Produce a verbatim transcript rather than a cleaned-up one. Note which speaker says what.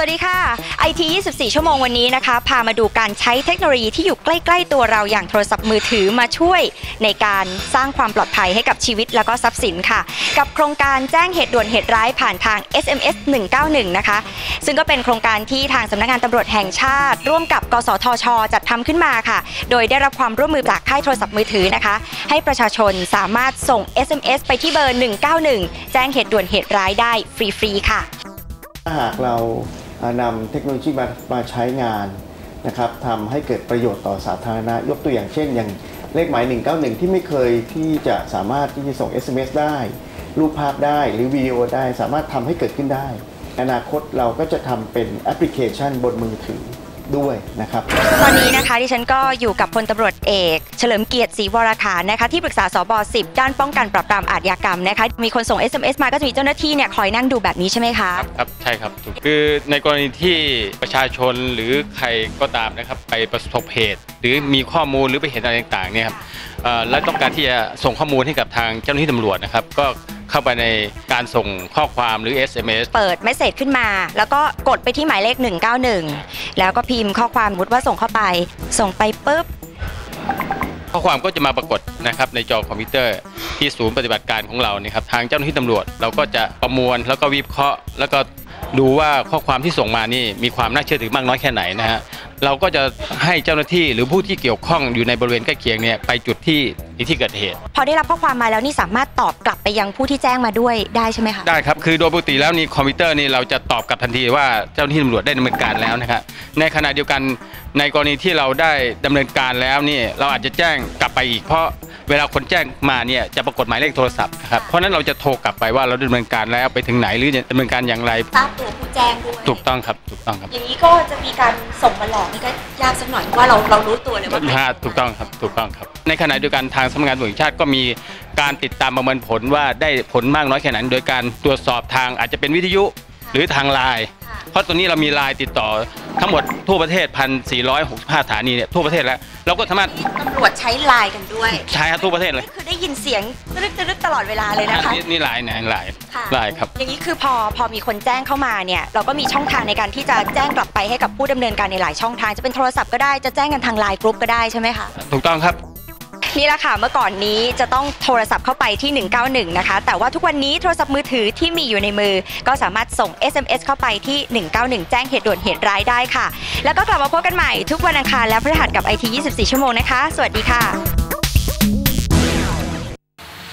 Speaker 1: วัสดีค่ะ ไอ ที ยี่สิบสี่ ชั่วโมงวันนี้นะคะพามาดูการใช้เทคโนโลยีที่อยู่ใกล้ๆตัวเราอย่างโทรศัพท์มือถือมาช่วยในการสร้างความปลอดภัยให้กับชีวิตและก็ทรัพย์สินค่ะกับโครงการแจ้งเหตุด่วนเหตุร้ายผ่านทาง เอส เอ็ม เอส หนึ่งเก้าหนึ่ง นะคะซึ่งก็เป็นโครงการที่ทางสำนักงานตำรวจแห่งชาติร่วมกับกสทช.จัดทำขึ้นมาค่ะโดยได้รับความร่วมมือจากค่ายโทรศัพท์มือถือนะคะให้ประชาชนสามารถส่ง เอส เอ็ม เอส ไปที่เบอร์หนึ่งเก้าหนึ่งแจ้งเหตุด่วนเหตุร้ายได้ฟรีๆค่ะ
Speaker 2: ถ้าหากเรานำเทคโนโลยีมามาใช้งานนะครับทำให้เกิดประโยชน์ต่อสาธารณะยกตัวอย่างเช่นอย่างเลขหมายหนึ่งเก้าหนึ่งที่ไม่เคยที่จะสามารถที่จะส่ง เอส เอ็ม เอส ได้รูปภาพได้หรือวิดีโอได้สามารถทำให้เกิดขึ้นได้อนาคตเราก็จะทำเป็นแอปพลิเคชันบนมือถือด้วยนะครับ
Speaker 1: ตอนนี้นะคะดิฉันก็อยู่กับพลตำรวจเอกเฉลิมเกียรติศรีวรขานนะคะที่ปรึกษาสบสิบด้านป้องกันปราบปรามอาชญากรรมนะคะมีคนส่ง เอส เอ็ม เอส มาก็จะมีเจ้าหน้าที่เนี่ยคอยนั่งดูแบบนี้ใช่ไหมคะ
Speaker 3: ครับครับใช่ครับคือในกรณีที่ประชาชนหรือใครก็ตามนะครับไปประสบเหตุหรือมีข้อมูลหรือไปเห็นอะไรต่างๆเนี่ยครับและต้องการที่จะส่งข้อมูลให้กับทางเจ้าหน้าที่ตำรวจนะครับก็เข้าไปในการส่งข้อความหรือ เอส เอ็ม เอส
Speaker 1: เปิดเมสเสจขึ้นมาแล้วก็กดไปที่หมายเลขหนึ่งเก้าหนึ่งแล้วก็พิมพ์ข้อความสมมติว่าส่งเข้าไปส่งไปปุ๊บ
Speaker 3: ข้อความก็จะมาปรากฏนะครับในจอคอมพิวเตอร์ที่ศูนย์ปฏิบัติการของเราเนี่ยครับทางเจ้าหน้าที่ตำรวจเราก็จะประมวลแล้วก็วิเคราะห์แล้วก็ดูว่าข้อความที่ส่งมานี่มีความน่าเชื่อถือมากน้อยแค่ไหนนะฮะเราก็จะให้เจ้าหน้าที่หรือผู้ที่เกี่ยวข้องอยู่ในบริเวณใกล้เคียงเนี่ยไปจุดที่ที่เกิดเหตุ
Speaker 1: พอได้รับข้อความมาแล้วนี่สามารถตอบกลับไปยังผู้ที่แจ้งมาด้วยได้ใช่ไหมคะ
Speaker 3: ได้ครับคือโดยปกติแล้วนี่คอมพิวเตอร์นี่เราจะตอบกลับทันทีว่าเจ้าหน้าที่ตำรวจได้ดำเนินการแล้วนะครับในขณะเดียวกันในกรณีที่เราได้ดำเนินการแล้วนี่เราอาจจะแจ้งกลับไปอีกเพราะเวลาคนแจ้งมาเนี่ยจะปรากฏหมายเลขโทรศัพท์ครับเพราะนั้นเราจะโทรกลับไปว่าเราดำเนินการแล้วไปถึงไหนหรือดำเนินการอย่างไร
Speaker 1: ทราบตัวผู้แจ้งด้วย
Speaker 3: ถูกต้องครับถูกต้องครับ
Speaker 1: อย่างนี้ก็จะมีการส่งมาหลอกนี่ก็ยากสักหน่อยว่าเราเรารู้ตัวเลยว่า
Speaker 3: ถูกต้องครับถูกต้องครับในขณะเดียวกันทางสำนักงานตำรวจแห่งชาติก็มีการติดตามประเมินผลว่าได้ผลมากน้อยแค่ไหนโดยการตรวจสอบทางอาจจะเป็นวิทยุหรือทางไลน์เพราะตัวนี้เรามีไลน์ติดต่อทั้งหมดทั่วประเทศ หนึ่งพันสี่ร้อยหกสิบห้า สถานีเนี่ยทั่วประเทศแล้วเราก็สามารถ
Speaker 1: ตำรวจใช้ไลน์กันด้วย
Speaker 3: ใช่ครับทั่วประเทศเลย
Speaker 1: คือได้ยินเสียงตึ๊ดตึ๊ดตลอดเวลาเลยนะคะ
Speaker 3: นี่ไลน์นะไลน์ไลน์ครับ
Speaker 1: อย่างนี้คือพอพอมีคนแจ้งเข้ามาเนี่ยเราก็มีช่องทางในการที่จะแจ้งกลับไปให้กับผู้ดำเนินการในหลายช่องทางจะเป็นโทรศัพท์ก็ได้จะแจ้งกันทางไลน์กรุ๊ปก็ได้ใช่ไหมคะ
Speaker 3: ถูกต้องครับ
Speaker 1: นี่แหละค่ะเมื่อก่อนนี้จะต้องโทรศัพท์เข้าไปที่หนึ่งเก้าหนึ่งนะคะแต่ว่าทุกวันนี้โทรศัพท์มือถือที่มีอยู่ในมือก็สามารถส่ง เอส เอ็ม เอส เข้าไปที่หนึ่งเก้าหนึ่งแจ้งเหตุด่วนเหตุร้ายได้ค่ะแล้วก็กลับมาพบกันใหม่ทุกวันอังคารและพฤหัสกับ ไอ ที ยี่สิบสี่ ชั่วโมงนะคะสวัสดีค่ะ